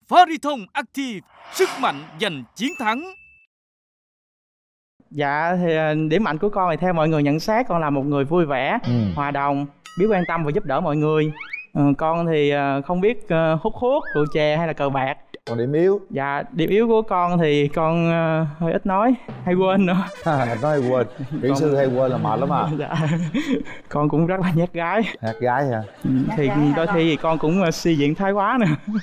Fariton Active, sức mạnh giành chiến thắng. Dạ thì điểm mạnh của con thì theo mọi người nhận xét con là một người vui vẻ, hòa đồng, biết quan tâm và giúp đỡ mọi người. Con thì không biết hút thuốc, rượu chè hay là cờ bạc. Còn điểm yếu? Dạ điểm yếu của con thì con hơi ít nói, hay quên nữa. Nói hay quên, kỹ sư hay quên là mệt lắm à. Dạ. Con cũng rất là nhát gái. Nhát gái hả? Thì đôi khi thì con cũng suy diễn thái quá nữa.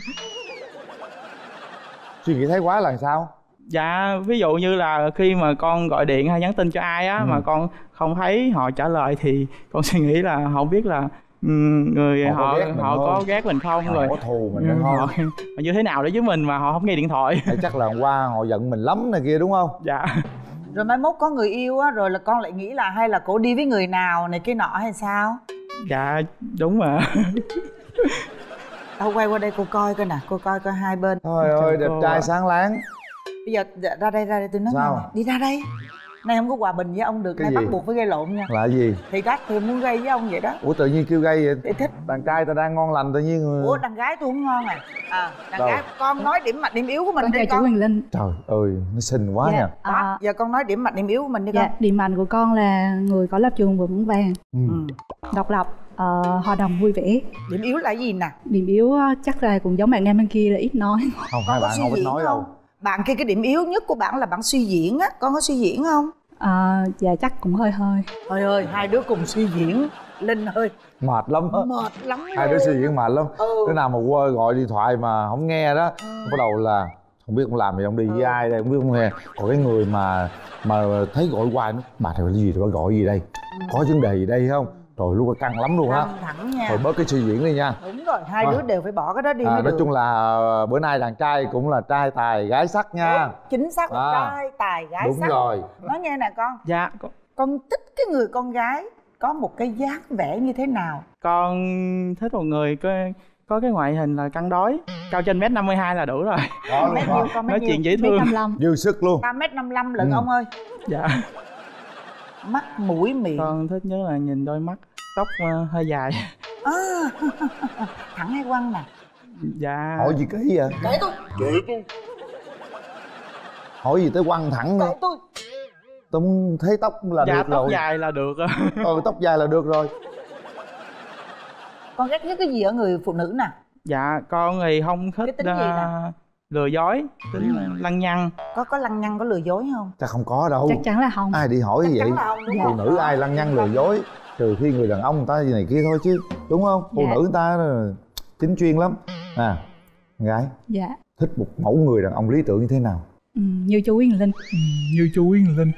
Suy nghĩ thái quá là sao? Dạ ví dụ như là khi mà con gọi điện hay nhắn tin cho ai á mà con không thấy họ trả lời thì con suy nghĩ là không biết là người họ có ghét mình không, họ rồi có thù mình không, họ như thế nào đấy với mình mà họ không nghe điện thoại. hay chắc là hôm qua họ giận mình lắm này kia đúng không? Dạ. Rồi mai mốt có người yêu á rồi là con lại nghĩ là hay là cổ đi với người nào này kia nọ hay sao? Dạ đúng mà. Tao quay qua đây cô coi coi nè, cô coi coi hai bên. Thôi ơi đẹp trai sáng láng. Bây giờ ra đây tôi nói sao? Này, đi ra đây. Nay không có hòa bình với ông được, cái nay gì? bắt buộc phải gây lộn nha. Là gì? Thì chắc thì muốn gây với ông vậy đó. Ủa tự nhiên kêu gây vậy? Để thích. Đàn trai ta đang ngon lành tự nhiên. Ủa đàn gái tôi không ngon à? Đàn đâu? Gái con nói điểm mạnh điểm yếu của mình con đi chào con. chú Quyền Linh. Trời ơi nó xinh quá nha. Giờ con nói điểm mạnh điểm yếu của mình đi Dạ, con. điểm mạnh của con là người có lập trường vững vàng, độc lập, hòa đồng vui vẻ. Điểm yếu là gì nè? Điểm yếu chắc là cũng giống bạn nam bên kia là ít nói. Không, hai bạn không biết nói đâu. Bạn kia cái điểm yếu nhất của bạn là bạn suy diễn á, con có suy diễn không? Dạ chắc cũng hơi. Trời ơi, hai đứa cùng suy diễn. Linh ơi Mệt lắm á. mệt lắm Hai đứa suy diễn mệt lắm. Đứa nào mà qua gọi điện thoại mà không nghe đó, bắt đầu là không biết ông làm gì, ông đi với ai đây, không biết ông nghe. Còn cái người mà thấy gọi hoài nó bà này là gì, bà gọi gì đây, có vấn đề gì đây không? Rồi lúc đó căng lắm luôn á. căng thẳng nha. Thôi bớt cái suy diễn đi nha. Đúng rồi, hai đứa đều phải bỏ cái đó đi mới nói được. chung là bữa nay đàn trai cũng là trai tài gái sắc nha. Chính xác là trai tài gái đúng sắc. rồi. Nói nghe nè con. Dạ Con thích cái người con gái có một cái dáng vẻ như thế nào? con thích một người có cái ngoại hình là cân đối, cao trên 1m52 là đủ rồi. Mét nhiêu con? Nói chuyện dễ thương, 1m55. Dư sức luôn. 3m55 lận ông ơi. dạ. Mắt mũi miệng. Con thích nhất là nhìn đôi mắt, tóc hơi dài. Thẳng hay quăng nè? Dạ. Hỏi gì kỹ vậy? Kể tôi. Hỏi gì tới quăng thẳng nữa? Kể tôi. Tôi muốn thấy tóc là dạ, được tóc rồi. dài là được. Tóc dài là được rồi. Con ghét nhất cái gì ở người phụ nữ nè? Dạ con thì không thích Cái tính gì nè? lừa dối, tính lăng nhăng. Có lăng nhăng có lừa dối không? Chắc không có đâu. Chắc chắn là không. Ai đi hỏi như Chắc vậy? chắn là không, đúng Dạ. Phụ không? nữ ai lăng nhăng lừa dối, trừ khi người đàn ông người ta gì này kia thôi chứ, đúng không? Phụ Dạ. nữ người ta chính chuyên lắm. À, con gái Dạ. thích một mẫu người đàn ông lý tưởng như thế nào? Như chú Quyền Linh. Như chú Quyền Linh.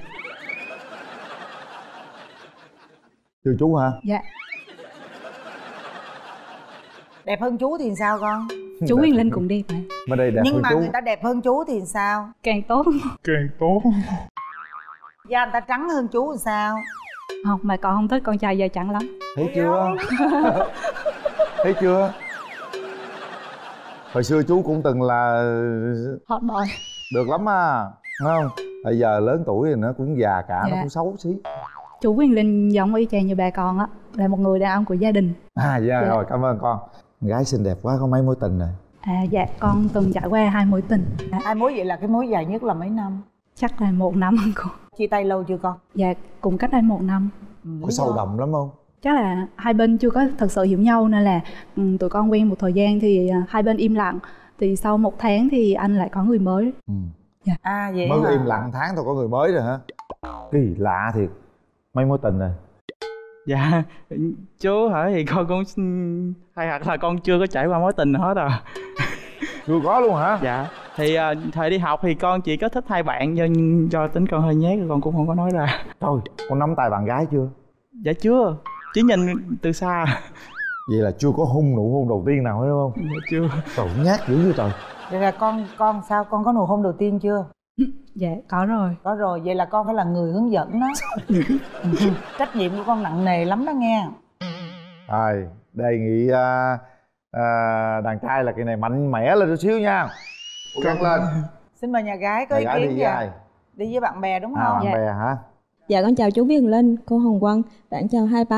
Như chú hả? Dạ. Đẹp hơn chú thì sao con? Chú Quyền Linh cũng đẹp mà. Bên đây đẹp Nhưng hơn mà chú. người ta đẹp hơn chú thì sao? Càng tốt. Càng tốt. Da người ta trắng hơn chú thì sao? Không, mà con không thích con trai da trắng lắm. Thấy chưa? Thấy chưa? Hồi xưa chú cũng từng là Hot boy. được lắm à, đúng không? Bây giờ lớn tuổi thì nó cũng già cả, nó Dạ. cũng xấu xí. Chú Quyền Linh giống y chang như ba con á, là một người đàn ông của gia đình. À dạ, Dạ. rồi cảm ơn con. Gái xinh đẹp quá, có mấy mối tình rồi? Dạ con từng trải qua 2 mối tình. Hai mối vậy là cái mối dài nhất là mấy năm? Chắc là 1 năm con. Chia tay lâu chưa con? Dạ cũng cách đây 1 năm. Có sâu đậm lắm không? Chắc là hai bên chưa có thật sự hiểu nhau nên là tụi con quen một thời gian thì hai bên im lặng. Thì sau 1 tháng thì anh lại có người mới. Dạ. À vậy Mới hả? im lặng tháng thôi có người mới rồi hả? Kỳ lạ thiệt. Mấy mối tình rồi? Dạ chú hỏi thì con cũng hay hoặc là con chưa có trải qua mối tình nào hết à. Chưa có luôn hả? Dạ thì thời đi học thì con chỉ có thích 2 bạn, do tính con hơi nhát con cũng không có nói ra. Thôi, con nắm tay bạn gái chưa? Dạ chưa, chỉ nhìn từ xa. Vậy là chưa có nụ hôn đầu tiên nào hết đúng không? Dạ chưa. Trời nhát dữ vậy trời. Vậy là con sao? Con có nụ hôn đầu tiên chưa? Dạ có rồi. Có rồi, vậy là con phải là người hướng dẫn đó. Trách nhiệm của con nặng nề lắm đó nghe. Rồi, đề nghị đàn trai là cái này mạnh mẽ lên chút xíu nha. Căng lên. Xin mời nhà gái có Nhà ý gái kiến đi gì với ạ? ai? Đi với bạn bè đúng À, không? bạn Dạ. bè hả? Dạ con chào chú Viên Linh, cô Hồng Quân. Bạn chào hai bác.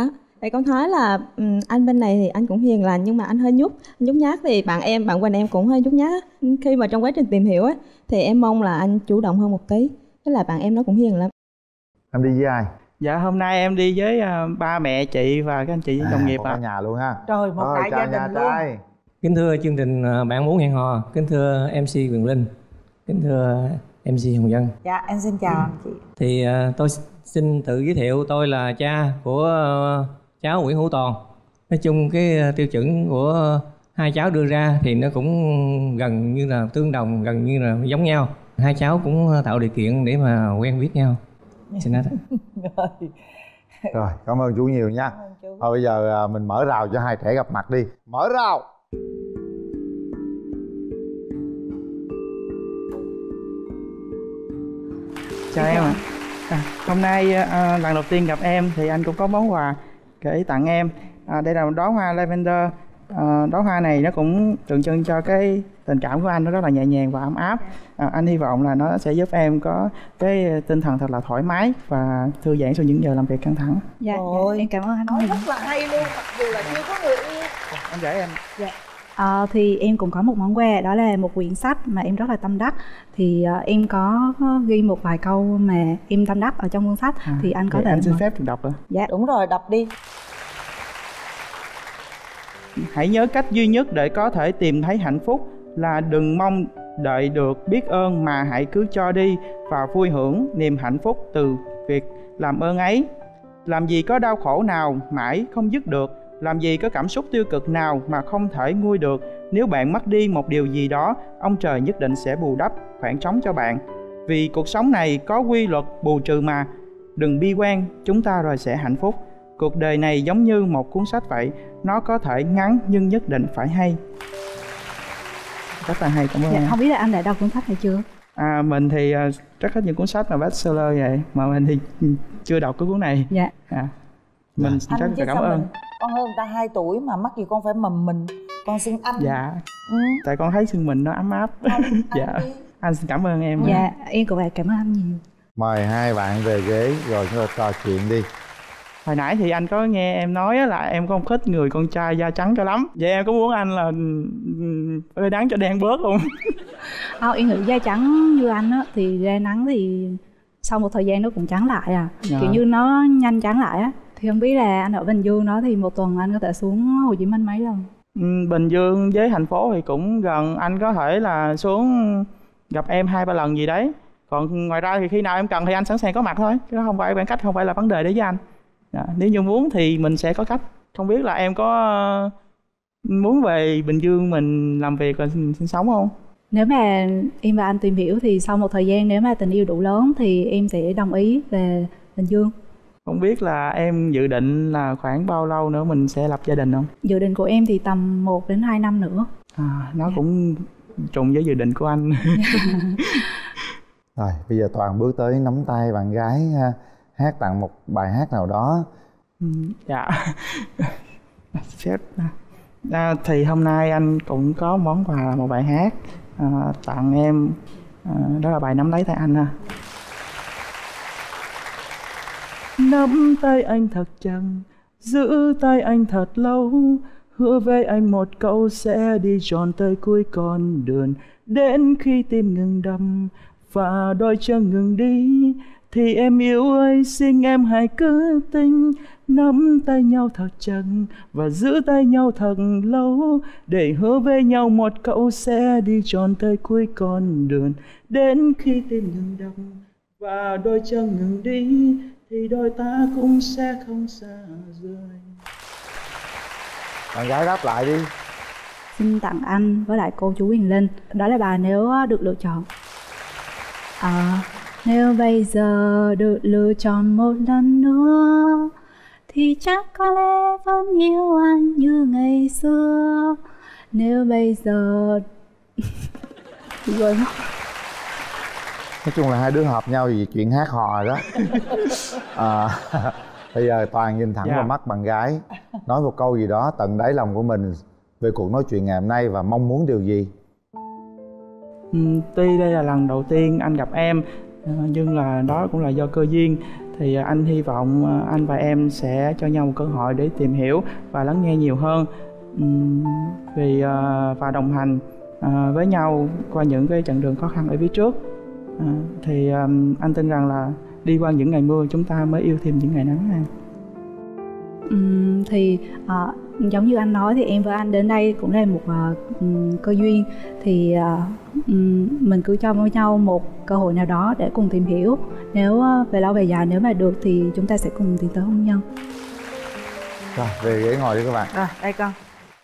Thì con thấy là anh bên này thì anh cũng hiền lành nhưng mà anh hơi nhút nhát. Thì bạn bên em cũng hơi nhút nhát á. Khi mà trong quá trình tìm hiểu á thì em mong là anh chủ động hơn một tí. Với lại bạn em nó cũng hiền lắm. Em đi với ai? Dạ hôm nay em đi với ba mẹ chị và các anh chị đồng nghiệp cả nhà luôn ha. Trời, một đại gia đình luôn. trai. Kính thưa chương trình Bạn Muốn Hẹn Hò, kính thưa MC Quyền Linh, kính thưa MC Hồng Vân. Dạ em xin chào chị. Thì tôi xin tự giới thiệu, tôi là cha của cháu Nguyễn Hữu Toàn. Nói chung cái tiêu chuẩn của hai cháu đưa ra thì nó cũng gần như là tương đồng, gần như là giống nhau. Hai cháu cũng tạo điều kiện để mà quen biết nhau. Xin nói đó. Rồi, cảm ơn chú nhiều nha. Thôi bây giờ mình mở rào cho hai trẻ gặp mặt đi. Mở rào. Chào em ạ. Hôm nay lần đầu tiên gặp em thì anh cũng có món quà để tặng em. Đây là một đóa hoa lavender. Đóa hoa này nó cũng tượng trưng cho cái tình cảm của anh, nó rất là nhẹ nhàng và ấm áp. Anh hy vọng là nó sẽ giúp em có cái tinh thần thật là thoải mái và thư giãn sau những giờ làm việc căng thẳng. Dạ, em cảm ơn anh. Nói rất là hay luôn, mặc dù là chưa có người yêu. Anh gửi em. Dạ. Thì em cũng có một món quà, đó là một quyển sách mà em rất là tâm đắc. Thì em có ghi một vài câu mà em tâm đắc ở trong cuốn sách. Thì anh có thể anh xin phép được đọc ạ. Dạ. Đúng rồi, đọc đi. Hãy nhớ cách duy nhất để có thể tìm thấy hạnh phúc là đừng mong đợi được biết ơn, mà hãy cứ cho đi và vui hưởng niềm hạnh phúc từ việc làm ơn ấy. Làm gì có đau khổ nào mãi không dứt được, làm gì có cảm xúc tiêu cực nào mà không thể nguôi được. Nếu bạn mất đi một điều gì đó, ông trời nhất định sẽ bù đắp khoảng trống cho bạn. Vì cuộc sống này có quy luật bù trừ mà. Đừng bi quan, chúng ta rồi sẽ hạnh phúc. Cuộc đời này giống như một cuốn sách vậy, nó có thể ngắn nhưng nhất định phải hay. Rất là hay, cảm ơn. Dạ, không biết là anh đã đọc cuốn sách này chưa? Mình thì rất thích những cuốn sách mà bestseller vậy, mà mình thì chưa đọc cái cuốn này. Dạ. Mình rất là cảm ơn. Con hơn người ta 2 tuổi mà mắc gì con phải mầm mình. Con xưng anh. Dạ. Tại con thấy xưng mình nó ấm áp. Dạ. Anh xin cảm ơn em. Dạ, em cũng vậy, cảm ơn anh nhiều. Mời hai bạn về ghế rồi chúng ta trò chuyện đi. Hồi nãy thì anh có nghe em nói là em không thích người con trai da trắng cho lắm. Vậy em có muốn anh là hơi đáng cho đen bớt không? Không, em nghĩ da trắng như anh á thì ra nắng thì sau một thời gian nó cũng trắng lại kiểu như nó nhanh trắng lại á. Thì không biết là anh ở Bình Dương đó thì một tuần anh có thể xuống Hồ Chí Minh mấy lần? Bình Dương với thành phố thì cũng gần, anh có thể là xuống gặp em 2-3 lần gì đấy. Còn ngoài ra thì khi nào em cần thì anh sẵn sàng có mặt thôi, chứ không phải khoảng cách không phải là vấn đề đấy với anh. Nếu như muốn thì mình sẽ có cách. Không biết là em có muốn về Bình Dương mình làm việc và sinh sống không? Nếu mà em và anh tìm hiểu thì sau một thời gian nếu mà tình yêu đủ lớn thì em sẽ đồng ý về Bình Dương. Không biết là em dự định là khoảng bao lâu nữa mình sẽ lập gia đình không? Dự định của em thì tầm 1 đến 2 năm nữa. Nó cũng trùng với dự định của anh. Rồi bây giờ Toàn bước tới nắm tay bạn gái hát tặng một bài hát nào đó. Dạ. Thì hôm nay anh cũng có món quà là một bài hát tặng em, đó là bài Nắm Lấy Tay Anh ha. Nắm tay anh thật chặt, giữ tay anh thật lâu, hứa với anh một câu sẽ đi tròn tới cuối con đường. Đến khi tim ngừng đập và đôi chân ngừng đi thì em yêu ơi, xin em hãy cứ tin. Nắm tay nhau thật chặt và giữ tay nhau thật lâu, để hứa với nhau một câu sẽ đi tròn tới cuối con đường. Đến khi tim ngừng đập và đôi chân ngừng đi thì đôi ta cũng sẽ không xa rời. Bạn gái đáp lại đi. Xin tặng anh với lại cô chú Quyền Linh. Đó là bài Nếu Được Lựa Chọn. Nếu bây giờ được lựa chọn một lần nữa thì chắc có lẽ vẫn yêu anh như ngày xưa. Nếu bây giờ rồi Nói chung là hai đứa hợp nhau vì chuyện hát hò đó. Bây giờ Toàn nhìn thẳng vào mắt bạn gái, nói một câu gì đó tận đáy lòng của mình về cuộc nói chuyện ngày hôm nay và mong muốn điều gì. Tuy đây là lần đầu tiên anh gặp em, nhưng là đó cũng là do cơ duyên. thì anh hy vọng anh và em sẽ cho nhau một cơ hội để tìm hiểu và lắng nghe nhiều hơn, và đồng hành với nhau qua những cái chặng đường khó khăn ở phía trước. Thì anh tin rằng là đi qua những ngày mưa chúng ta mới yêu thêm những ngày nắng ha. Thì giống như anh nói thì em với anh đến đây cũng là một cơ duyên, thì mình cứ cho nhau một cơ hội nào đó để cùng tìm hiểu. Nếu về lâu về dài, nếu mà được thì chúng ta sẽ cùng tiến tới hôn nhân. Rồi, về ghế ngồi đi các bạn. Rồi, đây con.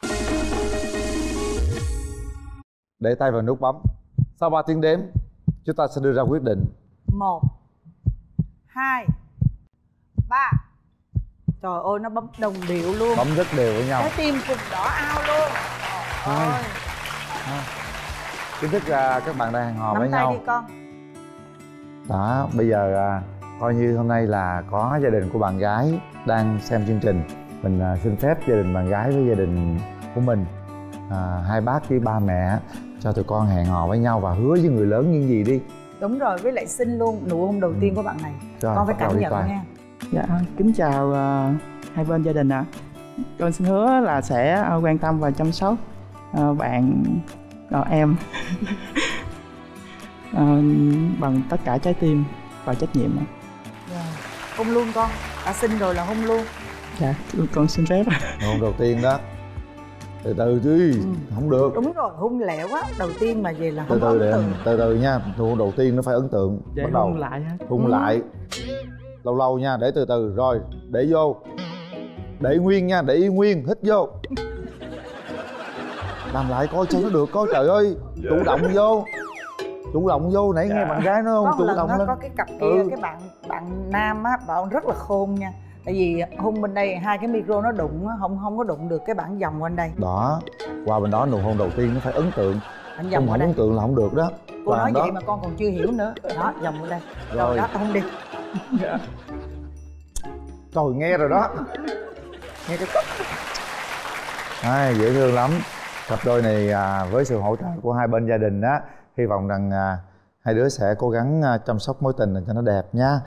Để tay vào nút bấm. Sau 3 tiếng đếm, chúng ta sẽ đưa ra quyết định. 1 2 3. Trời ơi, nó bấm đồng điệu luôn. Bấm rất đều với nhau. Trái tim cùng đỏ ao luôn. Ôi. Chính thức các bạn đang hẹn hò với Nắm tay nhau. đi con. Đó, bây giờ coi như hôm nay là có gia đình của bạn gái đang xem chương trình. Mình xin phép gia đình bạn gái với gia đình của mình, hai bác với ba mẹ cho tụi con hẹn hò với nhau và hứa với người lớn những gì đi. Đúng rồi, với lại xin luôn nụ hôn đầu tiên của bạn này. Rồi, con phải bắt đầu cảm đi nhận Toàn. nha. Dạ, kính chào hai bên gia đình ạ. Con xin hứa là sẽ quan tâm và chăm sóc bạn em bằng tất cả trái tim và trách nhiệm. Hôn luôn con, đã xin rồi là hôn luôn. Dạ, con xin phép. Nụ hôn đầu tiên đó, từ từ chứ, không được. Đúng rồi, hôn lẹo quá, đầu tiên mà về là Từ không từ ấn để tượng. từ từ nha, nụ hôn đầu tiên nó phải ấn tượng. Để Bắt đầu hôn lại ha. hôn lại, lâu lâu nha, để từ từ. Rồi, để vô, để nguyên nha, để yên nguyên, hít vô, làm lại coi sao nó được coi. Trời ơi, chủ động vô, chủ động vô. Nãy nghe bạn gái nói không, Có một chủ lần động đó, lên. có cái cặp kia, cái bạn nam á, bảo rất là khôn nha. Tại vì hôn bên đây hai cái micro nó đụng á, không có đụng được cái bản dòng bên đây. Đó, qua bên đó nụ hôn đầu tiên nó phải ấn tượng. Bản dòng Không ở đây. ấn tượng là không được đó. Cô nói đó. vậy mà con còn chưa hiểu nữa. Đó, dòng ở đây. Rồi. Rồi đó, hôn đi. Trời, nghe rồi đó. Nghe cái dễ thương lắm. Cặp đôi này với sự hỗ trợ của hai bên gia đình á, hy vọng rằng hai đứa sẽ cố gắng chăm sóc mối tình này cho nó đẹp nha.